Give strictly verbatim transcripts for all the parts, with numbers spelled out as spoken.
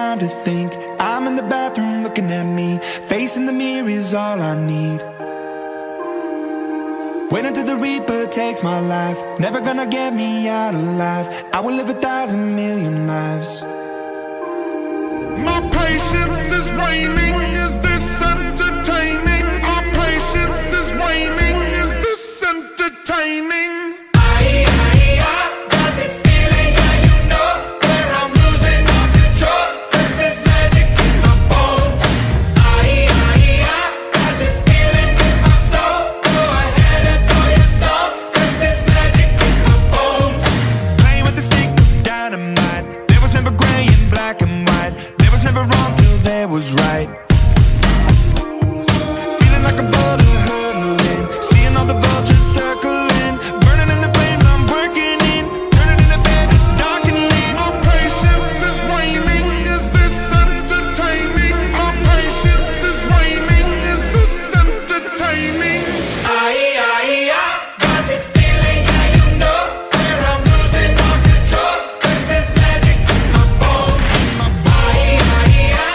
time to think. I'm in the bathroom looking at me. Facing the mirror is all I need. Wait until the Reaper takes my life. Never gonna get me out alive. I will live a thousand million lives. My patience is waning. Is this entertaining? Our patience is waning. Is this entertaining? Was right. Feeling like a boulder hurtling, seeing all the vultures circling, burning in the flames I'm working in, turning in the bed it's darkening. Our patience is waning. Is this entertaining? Our patience is waning. Is this entertaining? Aye, aye, I got this feeling, yeah, you know, where I'm losing all control. Cause there's magic in my bones. Aye, aye, I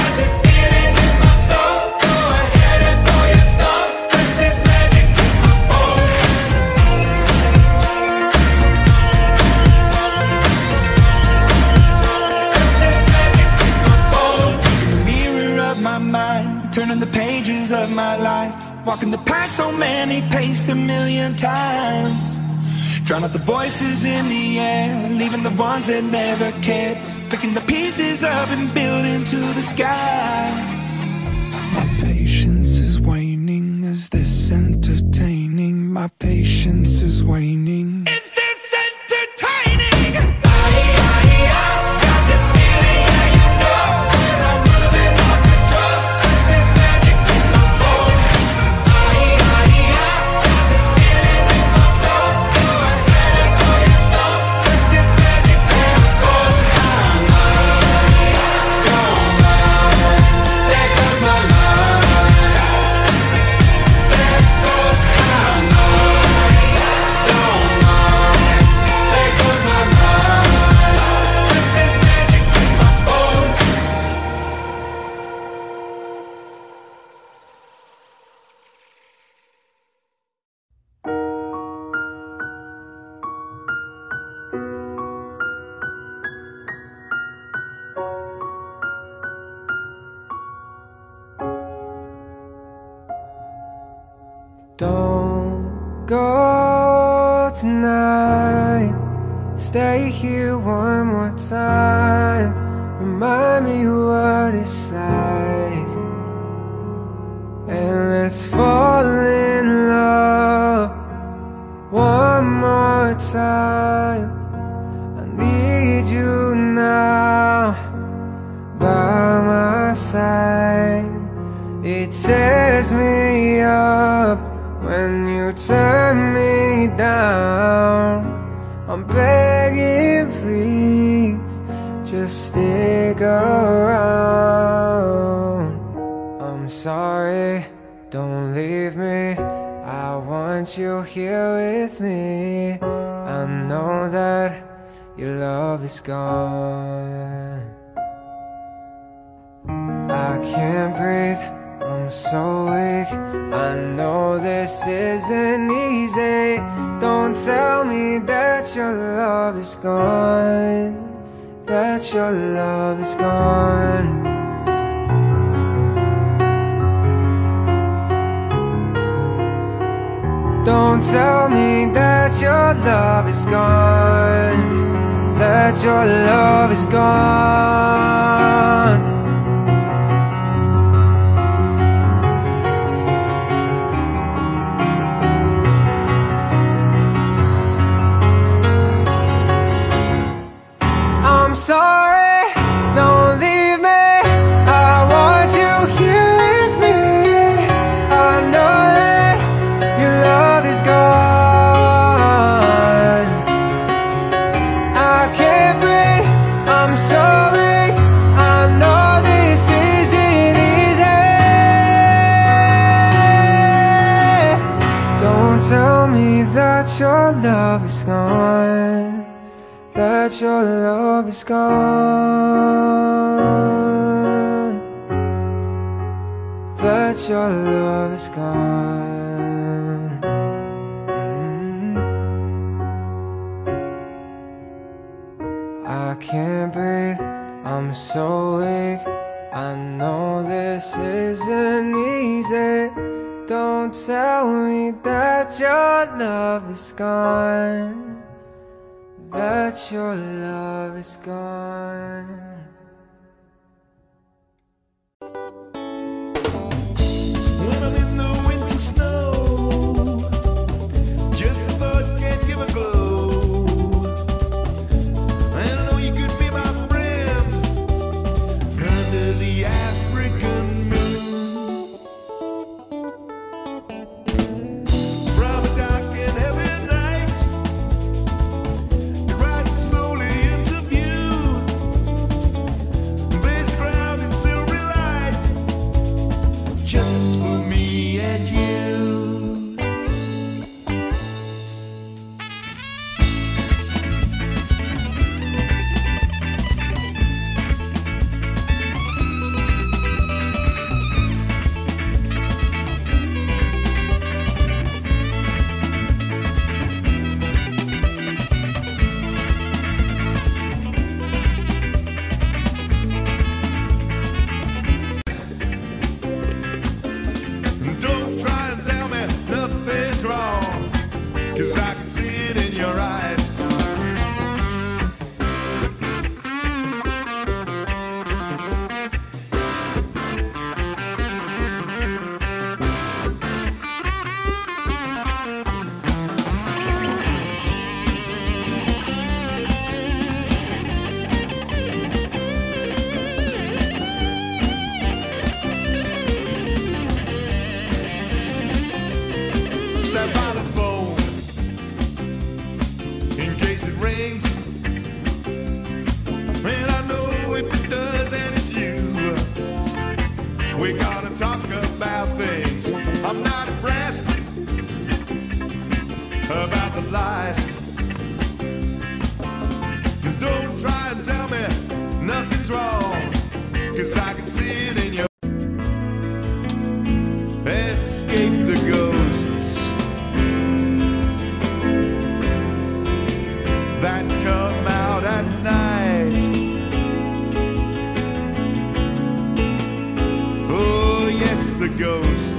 turning the pages of my life, walking the path so many paced a million times. Drown out the voices in the air, leaving the ones that never cared, picking the pieces up and building to the sky. My patience is waning. Is this entertaining? My patience is waning. Is this entertaining? Don't go tonight. Stay here one more time. Remind me what it's like, and let's fall in love one more time. I need you now by my side. It tears me up when you turn me down. I'm begging, please, just stick around. I'm sorry, don't leave me. I want you here with me. I know that your love is gone. I can't breathe, I'm so weak. I know this isn't easy. Don't tell me that your love is gone, that your love is gone. Don't tell me that your love is gone, that your love is gone. I'm sorry, don't leave me. I want you here with me. I know that your love is gone. I can't breathe, I'm so weak. I know this isn't easy. Don't tell me that your love is gone, that your love is gone. that your love is gone. Mm. I can't breathe, I'm so weak. I know this isn't easy. Don't tell me that your love is gone, that your love is gone. When I'm in the winter snow, just a thought can give a glow. I know you could be my friend under the African moon. From a dark and heavy night, it rises slowly into view. Blaze the ground in silvery light, just for me and you. Don't try and tell me nothing's wrong, 'cause I can see it in your eyes. Stand by the phone in case it rings. And I know if it does, and it's you, we gotta talk about things. I'm not impressed about the lies. Don't try and tell me nothing's wrong, 'cause I can see it in your. Escape the ghosts that come out at night. Oh yes, the ghosts